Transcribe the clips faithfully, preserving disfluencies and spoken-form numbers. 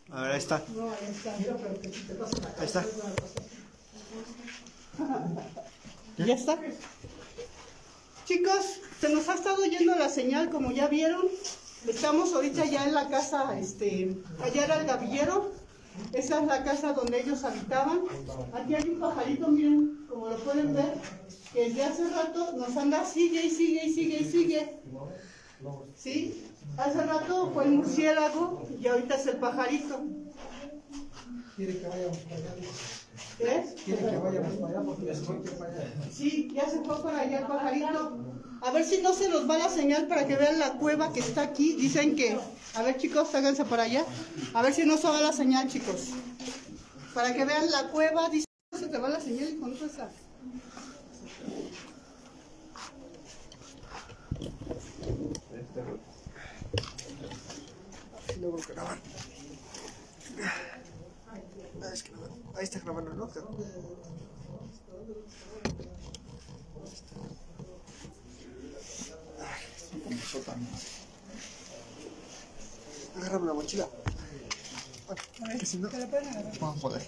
A ver, ahí está. No, ahí está. Mira, pero que si te pasa la cara. Ahí está. ¿Ya está? Chicos, se nos ha estado yendo la señal, como ya vieron. Estamos ahorita ya en la casa, este, allá era el gavillero. Esa es la casa donde ellos habitaban. Aquí hay un pajarito, miren, como lo pueden ver, que desde hace rato nos anda, sigue y sigue y sigue y sigue. ¿Sí? Hace rato fue el murciélago y ahorita es el pajarito. Quiere que vayamos para allá. ¿Eh? Quiere que vayamos para allá porque ya se fue para allá. Sí, ya se fue para allá el pajarito. A ver si no se nos va la señal para que vean la cueva que está aquí. Dicen que, a ver chicos, háganse para allá. A ver si no se va la señal, chicos. Para que vean la cueva. Dicen que se te va la señal y con esa. Luego grabar. Es que no, ahí está grabando, ¿no? Agárrame la mochila. A ver, Que si no, ¿te la pueden agarrar? vamos a joder.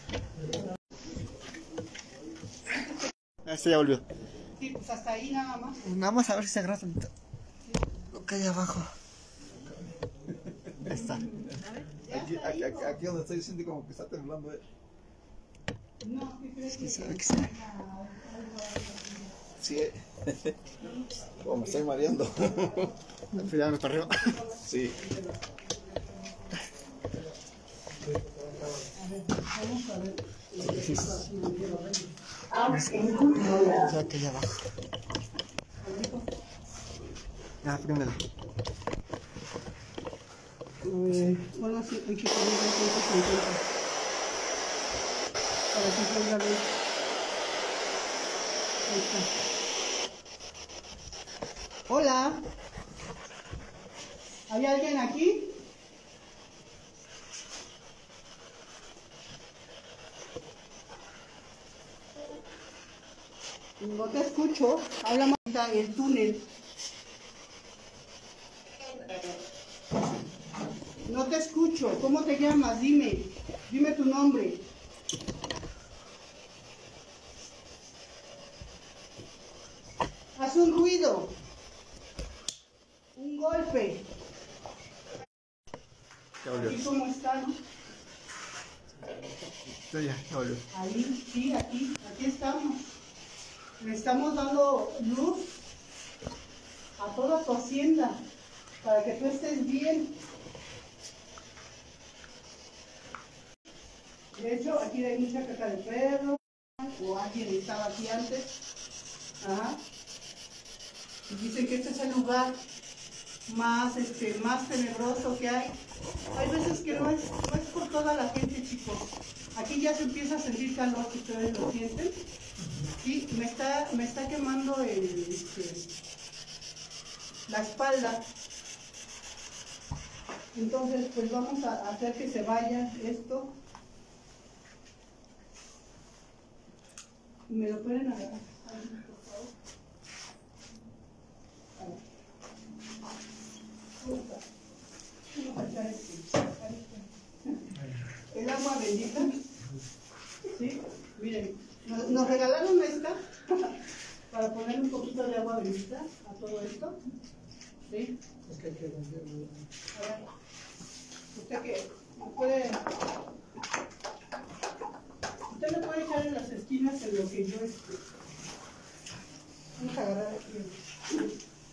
Este ya volvió. Sí, pues hasta ahí nada más. Nada más a ver si se agarra tantito. Lo que hay abajo. Ahí está. Aquí, aquí, aquí, aquí donde estoy siento como que está temblando. Eh. No, ¿qué crees que Sí, sabe sí? que sí. Sí, eh. Oh, me estoy mareando. Ya no está arriba. Sí. Vamos a ver. Ya que allá abajo. Ya, fíjate. Bueno, sí, hay que poner el ciento cincuenta para que salga bien. Ahí está. Hola. ¿Hay alguien aquí? No te escucho. Habla más el túnel. No te escucho. ¿Cómo te llamas? Dime. Dime tu nombre. Haz un ruido. Un golpe. Ya volvió. ¿Y cómo está, no? Ya, ya, ya volvió. Ahí, sí, aquí. Aquí estamos. Le estamos dando luz a toda tu hacienda para que tú estés bien. De hecho, aquí hay mucha caca de perro, o alguien estaba aquí antes. Ajá. Y dicen que este es el lugar más, este, más tenebroso que hay. Hay veces que no es, no es por toda la gente, chicos. Aquí ya se empieza a sentir calor, si ustedes lo sienten. Sí, me está, me está quemando el, este, la espalda. Entonces, pues vamos a hacer que se vaya esto. ¿Me lo pueden agarrar? Por favor. Vamos a echar este. El agua bendita. ¿Sí? Miren, nos, nos regalaron esta para poner un poquito de agua bendita a todo esto. ¿Sí? Es que hay que venderlo. A ver, usted que puede, usted me puede echar en las esquinas en lo que yo esté. Vamos a agarrar aquí.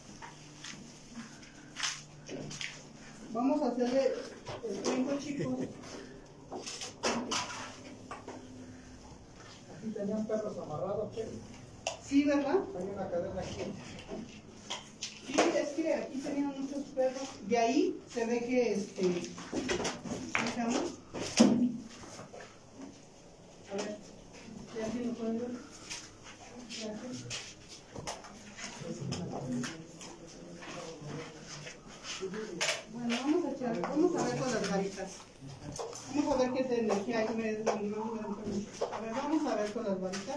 Vamos a hacerle el trinco, chicos. Aquí tenían perros amarrados, ¿qué? Sí, ¿verdad? Hay una cadena aquí. Sí, es que aquí tenían muchos perros. De ahí se ve que este. ¿Dejamos? A ver, ¿ya alguien lo puede ver? Gracias. Bueno, vamos a echar, vamos a ver con las varitas. Vamos a ver qué energía hay. Me, me, me, a ver, vamos a ver con las varitas.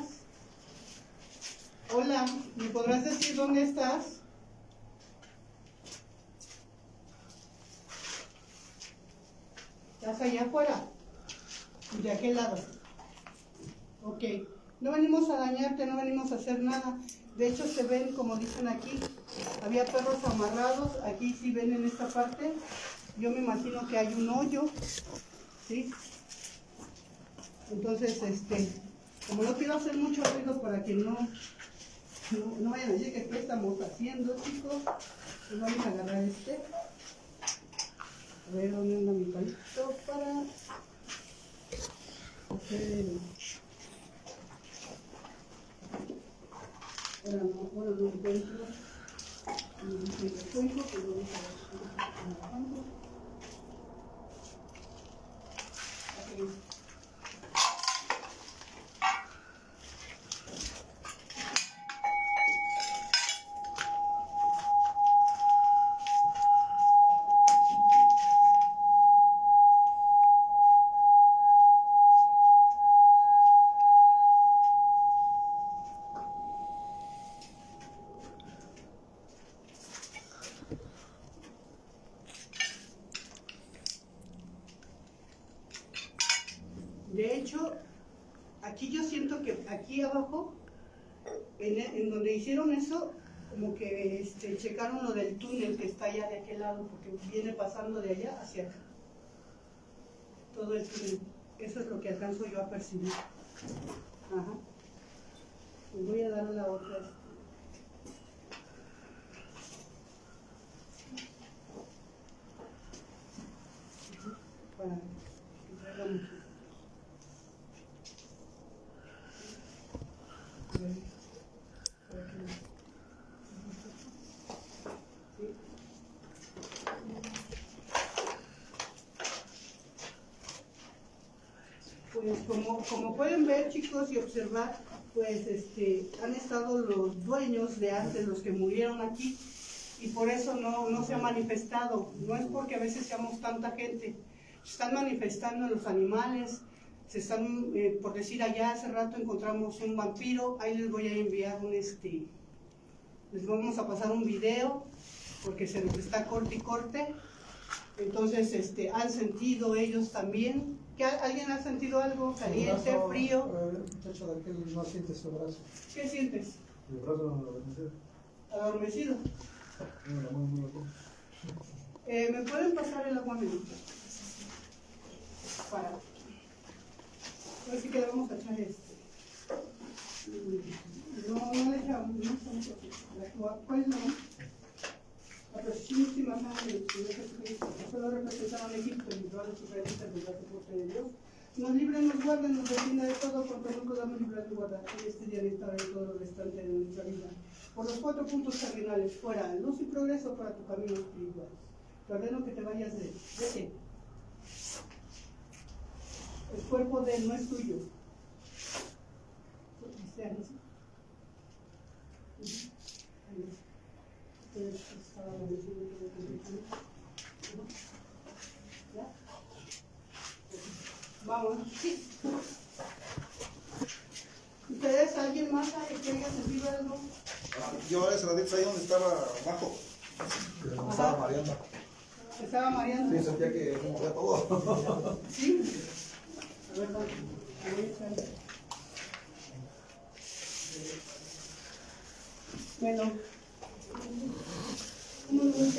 Hola, ¿me podrás decir dónde estás? Estás allá afuera, de aquel lado. Ok, no venimos a dañarte, no venimos a hacer nada. De hecho se ven, como dicen aquí, había perros amarrados, aquí sí ven en esta parte, yo me imagino que hay un hoyo, ¿sí? Entonces, este, como no quiero hacer mucho ruido para que no, no, no vayan a decir que qué estamos haciendo, chicos, pues vamos a agarrar este. A ver, ¿dónde anda mi palito para hacer el... Ahora no, bueno, no encuentro. No encuentro, pero vamos a ver. Ok. De hecho, aquí yo siento que aquí abajo, en, en donde hicieron eso, como que este, checaron lo del túnel que está allá de aquel lado, porque viene pasando de allá hacia acá. Todo el túnel. Eso es lo que alcanzo yo a percibir. Ajá. Les voy a dar la otra. Para que traiga mucho. Pues como, como pueden ver, chicos, y observar, pues este, han estado los dueños de antes, los que murieron aquí, y por eso no, no se ha manifestado. No es porque a veces seamos tanta gente, se están manifestando los animales, se están, eh, por decir, allá hace rato encontramos un vampiro, ahí les voy a enviar un, este, les vamos a pasar un video, porque se nos está corte y corte. Entonces, este, han sentido ellos también. ¿Que ¿Alguien ha sentido algo caliente, brazo, frío? El muchacho de aquel no siente su brazo. ¿Qué sientes? El brazo adormecido. Adormecido. Eh, ¿Me pueden pasar el agua bendita? Para. Así que le vamos a echar este. No, no le echamos, no echamos. ¿Cuál es la mano? La preciosísima sangre del Señor Jesucristo, que solo representaron a Egipto y todas las diferentes del soporte de Dios, nos libre, nos guarda, nos defienda de todo, porque nunca damos librar y guardar en este día y esta hora y todo lo restante de nuestra vida. Por los cuatro puntos cardinales, fuera, luz y progreso para tu camino espiritual. Te ordeno que te vayas de él. Vete. El cuerpo de él no es tuyo. Cristianos. ¿Ya? Vamos. Sí. ¿Ustedes, alguien más sabe que haya sentido algo? Yo ese ratito ahí donde estaba abajo. Me estaba mareando. Estaba mareando. Sí, sentía que se movía todo. Sí. A ver, vamos. A ver, sale. Bueno. ¿Cómo lo ves?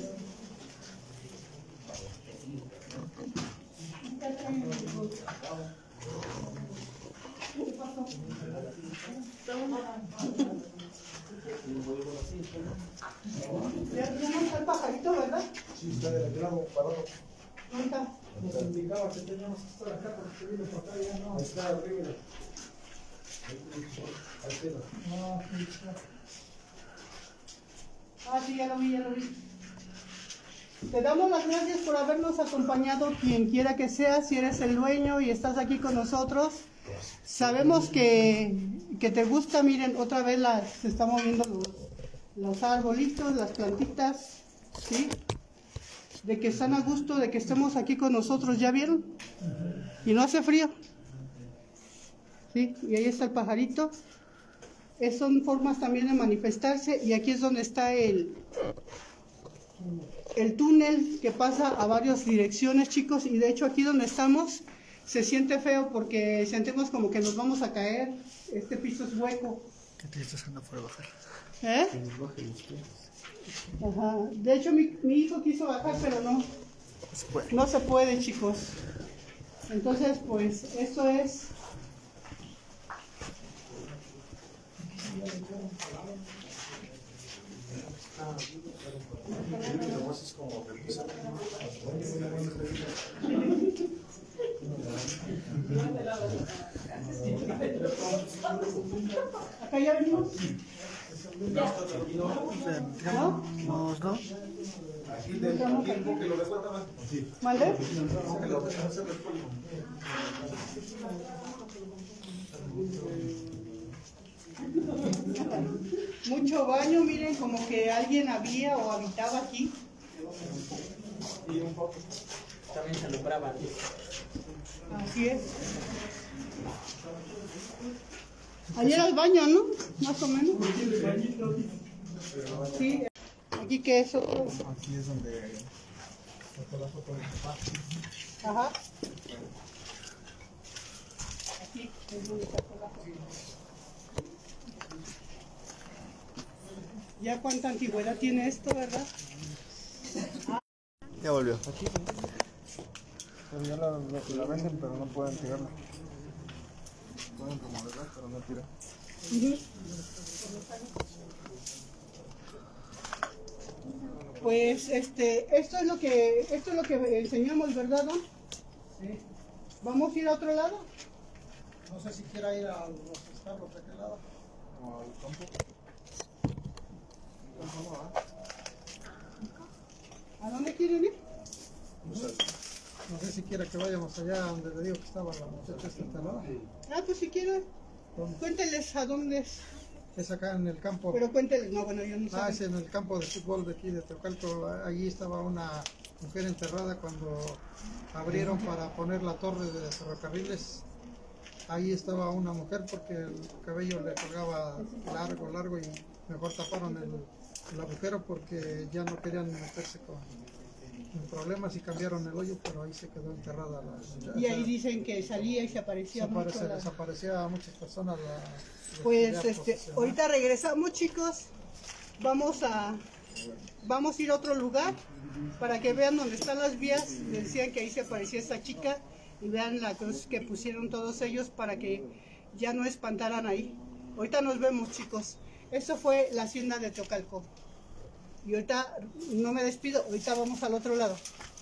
¿Qué pasó? Ya, ya no está el pajarito, ¿verdad? Sí, está de aquel lado parado. ¿Dónde está? Nos indicaba que teníamos que estar acá porque vino por acá ya no. Ahí está arriba. Ahí está. No, ahí está. Ah, sí, ya lo vi, ya lo vi. Te damos las gracias por habernos acompañado, quien quiera que sea, si eres el dueño y estás aquí con nosotros. Sabemos que, que te gusta, miren, otra vez las, se están moviendo los, los arbolitos, las plantitas, ¿sí? De que están a gusto, de que estemos aquí con nosotros, ¿ya vieron? Y no hace frío. ¿Sí? Y ahí está el pajarito. Es, son formas también de manifestarse, y aquí es donde está el, el túnel que pasa a varias direcciones, chicos, y de hecho aquí donde estamos se siente feo porque sentimos como que nos vamos a caer. Este piso es hueco. Qué triste es andar por bajar. ¿Eh? Ajá. De hecho mi, mi hijo quiso bajar, pero no. No se puede. No se puede, chicos. Entonces, pues, esto es... ¿Acá ya venimos? ¿No? Vamos, ¿no? ¿Mande? Mucho baño, miren, como que alguien había o habitaba aquí. También se alumbraba. Así es. Allí era el baño, ¿no? Más o menos. Sí. ¿Aquí qué es otro? Aquí es donde sacó la foto de mi papá. Ajá. Aquí es donde sacó la foto. ¿Ya cuánta antigüedad tiene esto, verdad? Ya volvió. Aquí, pero ya la, la, la venden, pero no pueden tirarla. Pueden remodelar, pero no tiran. Uh-huh. Pues este, esto es lo que, esto es lo que enseñamos, ¿verdad, Don? Sí. ¿Vamos a ir a otro lado? No sé si quiera ir a los establos de aquel lado. O al campo. ¿A dónde quieren ir? No sé, no sé si quiera que vayamos allá donde le digo que estaba la muchacha esta enterrada. Ah, pues si quieren. ¿Dónde? Cuéntenles a dónde es. Es acá en el campo. Pero cuéntenles, no, bueno, yo no sé. Ah, es en el campo de fútbol de aquí de Teocalco. Allí estaba una mujer enterrada cuando abrieron para poner la torre de ferrocarriles. Ahí estaba una mujer porque el cabello le colgaba largo, largo y mejor taparon el, el agujero porque ya no querían meterse con en problemas y cambiaron el hoyo, pero ahí se quedó enterrada la muchacha. Y ahí dicen que salía y se aparecía mucho. Desaparece, la- desaparecía a muchas personas. La, la Pues actividad este, profesional. ahorita regresamos, chicos. Vamos a vamos a ir a otro lugar para que vean dónde están las vías. Decían que ahí se aparecía esta chica y vean la cruz que pusieron todos ellos para que ya no espantaran ahí. Ahorita nos vemos, chicos. Esto fue la hacienda de Teocalco. Y ahorita no me despido, ahorita vamos al otro lado.